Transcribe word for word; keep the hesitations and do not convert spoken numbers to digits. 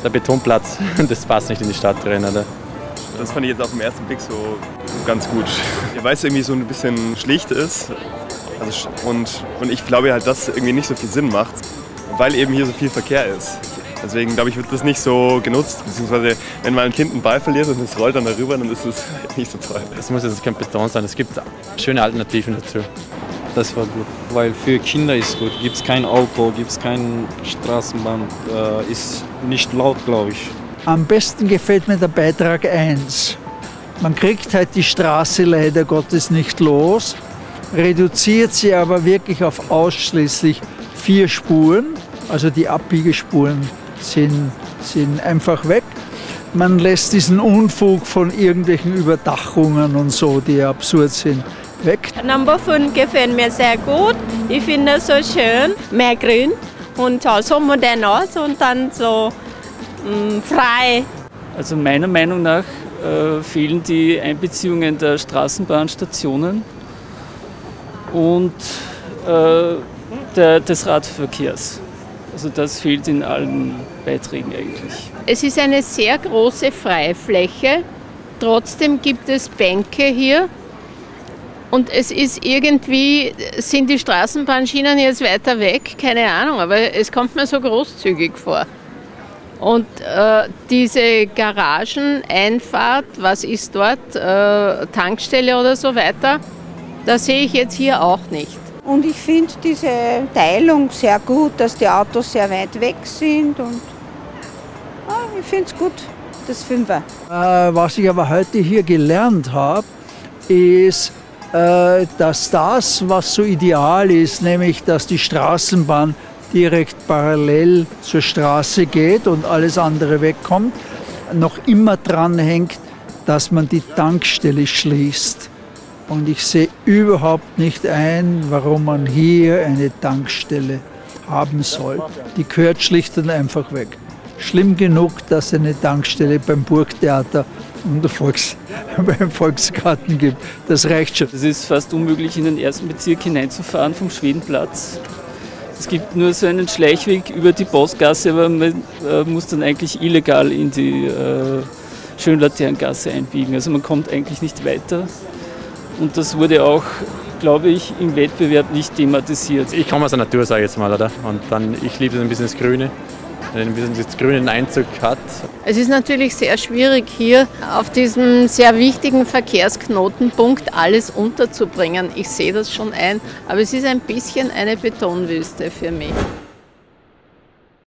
der Betonplatz, das passt nicht in die Stadt rein, oder? Das fand ich jetzt auf den ersten Blick so ganz gut. Ja, weil es irgendwie so ein bisschen schlicht ist. Also, und, und ich glaube halt, dass irgendwie nicht so viel Sinn macht, weil eben hier so viel Verkehr ist. Deswegen glaube ich, wird das nicht so genutzt. Beziehungsweise, wenn mal ein Kind einen Ball verliert und es rollt dann darüber, dann ist es nicht so toll. Es muss jetzt kein Beton sein, es gibt schöne Alternativen dazu. Das war gut, weil für Kinder ist es gut. Gibt es kein Auto, gibt es keine Straßenbahn, äh, ist nicht laut, glaube ich. Am besten gefällt mir der Beitrag eins. Man kriegt halt die Straße leider Gottes nicht los, reduziert sie aber wirklich auf ausschließlich vier Spuren, also die Abbiegespuren sind, sind einfach weg. Man lässt diesen Unfug von irgendwelchen Überdachungen und so, die absurd sind, weg. Number fünf gefällt mir sehr gut. Ich finde es so schön, mehr grün und so modern aus und dann so mh, frei. Also meiner Meinung nach äh, fehlen die Einbeziehungen der Straßenbahnstationen und äh, der, des Radverkehrs. Also das fehlt in allen Beiträgen eigentlich. Es ist eine sehr große Freifläche, trotzdem gibt es Bänke hier. Und es ist irgendwie, sind die Straßenbahnschienen jetzt weiter weg? Keine Ahnung, aber es kommt mir so großzügig vor. Und äh, diese Garageneinfahrt, was ist dort, äh, Tankstelle oder so weiter, das sehe ich jetzt hier auch nicht. Und ich finde diese Teilung sehr gut, dass die Autos sehr weit weg sind. Und ah, ich finde es gut, das Fünfer. Äh, was ich aber heute hier gelernt habe, ist, dass das, was so ideal ist, nämlich dass die Straßenbahn direkt parallel zur Straße geht und alles andere wegkommt, noch immer dran hängt, dass man die Tankstelle schließt. Und ich sehe überhaupt nicht ein, warum man hier eine Tankstelle haben soll. Die gehört schlicht und einfach weg. Schlimm genug, dass es eine Tankstelle beim Burgtheater und der Volks, beim Volksgarten gibt. Das reicht schon. Es ist fast unmöglich, in den ersten Bezirk hineinzufahren vom Schwedenplatz. Es gibt nur so einen Schleichweg über die Postgasse, aber man äh, muss dann eigentlich illegal in die äh, Schönlaterngasse einbiegen. Also man kommt eigentlich nicht weiter. Und das wurde auch, glaube ich, im Wettbewerb nicht thematisiert. Ich komme aus der Natur, sage ich jetzt mal, oder? Und dann, ich liebe ein bisschen das Grüne. Ein bisschen das grünen Einzug hat. Es ist natürlich sehr schwierig, hier auf diesem sehr wichtigen Verkehrsknotenpunkt alles unterzubringen. Ich sehe das schon ein, aber es ist ein bisschen eine Betonwüste für mich.